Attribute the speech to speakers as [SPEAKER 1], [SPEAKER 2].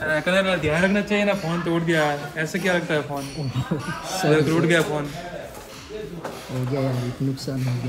[SPEAKER 1] कहना ध्यान रखना चाहिए ना, फ़ोन टूट गया, ऐसे क्या लगता है फ़ोन टूट गया फ़ोन
[SPEAKER 2] हो गया यार, नुकसान हो गया।